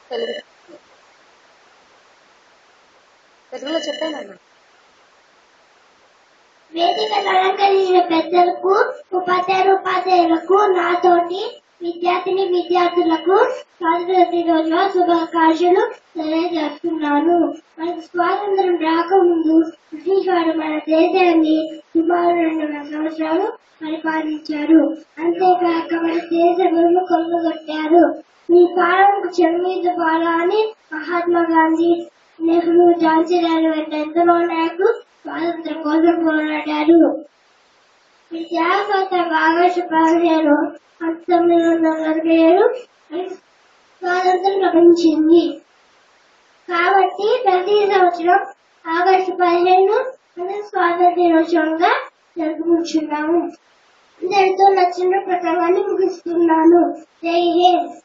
తెలుగులో చెప్పాను. వేదికను అలంకరించిన పెద్దలకు, ఉపాధ్యాయులకు, నాతోటి విద్యార్థులకు స్వాతంత్ర దినోత్సవ శుభాకాంక్షలు తెలియజేస్తున్నాను. మనకు స్వాతంత్రం రాకముందు బ్రిటిష్ వారు మన దేశాన్ని సుమారు 200 సంవత్సరాలు పరిపాలించారు. అంతేకాక మన దేశంలో కొల్లగొట్టారు. ఈ పాలనకు చెరుమీద పాలని మహాత్మా గాంధీ, నెహ్రూ, ఝాన్సీ రాణి వంటి ఎందరో నాయకులు స్వాతంత్రం కోసం పోరాడారు. ఈ త్యాగపత్రం ఆగస్టు 15, 1947 స్వాతంత్రం లభించింది. కాబట్టి ప్రతి సంవత్సరం ఆగస్టు 15 స్వాతంత్ర దినోత్సవంగా జరుపుకుంటున్నాము. అందరితో నచ్చిన ప్రసంగాన్ని ముగిస్తున్నాను. జై హింద్.